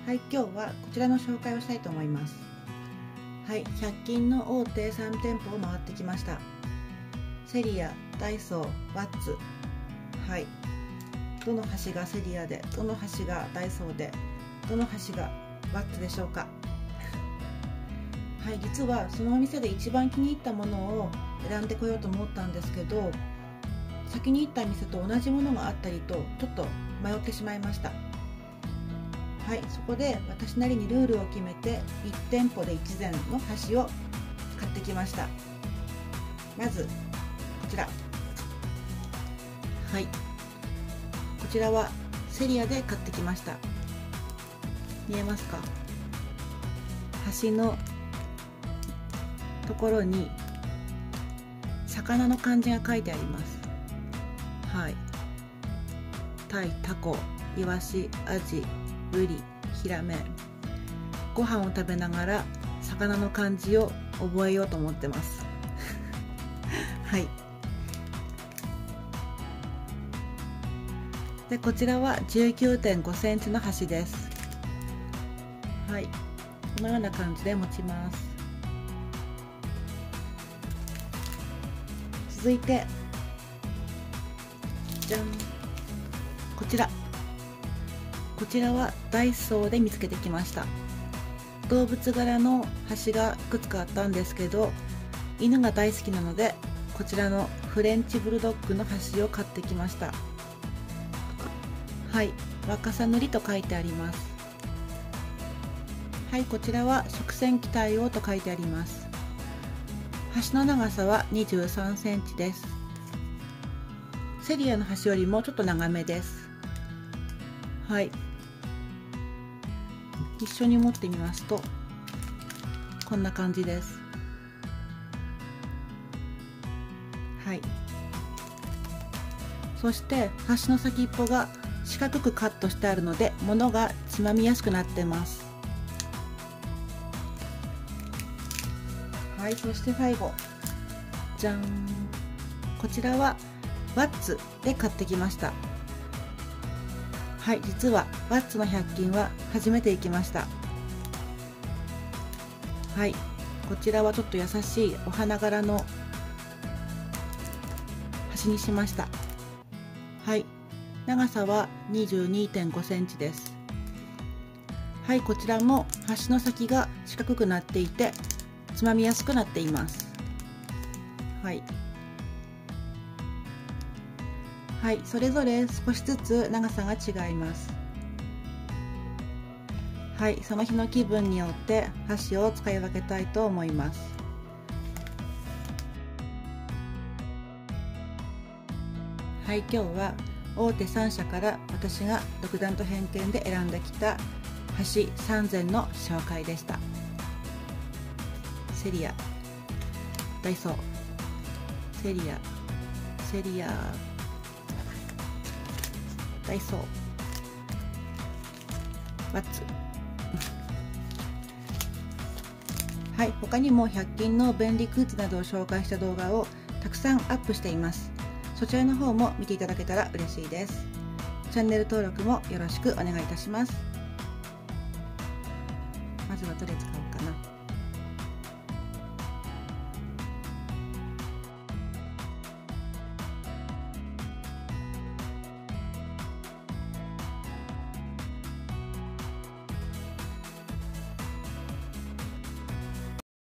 はい、今日はこちらの紹介をしたいと思います。はい、100均の大手3店舗を回ってきました。セリア、ダイソー、ワッツ。はい、どの端がセリアで、どの端がダイソーで、どの端がワッツでしょうか。はい、実はそのお店で一番気に入ったものを選んでこようと思ったんですけど、先に行った店と同じものがあったりとちょっと迷ってしまいました。はい、そこで私なりにルールを決めて1店舗で1膳の端を買ってきました。まずこちら、はい、こちらはセリアで買ってきました。見えますか？端のところに魚の漢字が書いてあります。はい、タイ、タコ、イワシ、アジ、ブリ、ヒラメ。ご飯を食べながら魚の漢字を覚えようと思ってますはい。でこちらは 19.5 センチの端です。はい、このような感じで持ちます。続いてじゃん、こちらはダイソーで見つけてきました。動物柄の端がいくつかあったんですけど、犬が大好きなのでこちらのフレンチブルドッグの端を買ってきました。はい、若さ塗りと書いてあります。はい、こちらは食洗機対応と書いてあります。端の長さは23センチです。セリアの端よりもちょっと長めです。はい、一緒に持ってみますとこんな感じです。はい、そして端の先っぽが四角くカットしてあるので物がつまみやすくなってます。はい、そして最後じゃん、こちらはワッツで買ってきました。はい、実はワッツの100均は初めて行きました。はい、こちらはちょっと優しいお花柄の端にしました。はい、長さは 22.5 センチです。はい、こちらも端の先が四角くなっていてつまみやすくなっています。はい、はい、それぞれ少しずつ長さが違います。はい、その日の気分によって箸を使い分けたいと思います。はい、今日は大手3社から私が独断と偏見で選んできた箸3膳の紹介でした。セリア、ダイソー、セリア、ダイソー、ワッツはい、他にも100均の便利グッズなどを紹介した動画をたくさんアップしています。そちらの方も見ていただけたら嬉しいです。チャンネル登録もよろしくお願いいたします。まずはどれ使おうかな。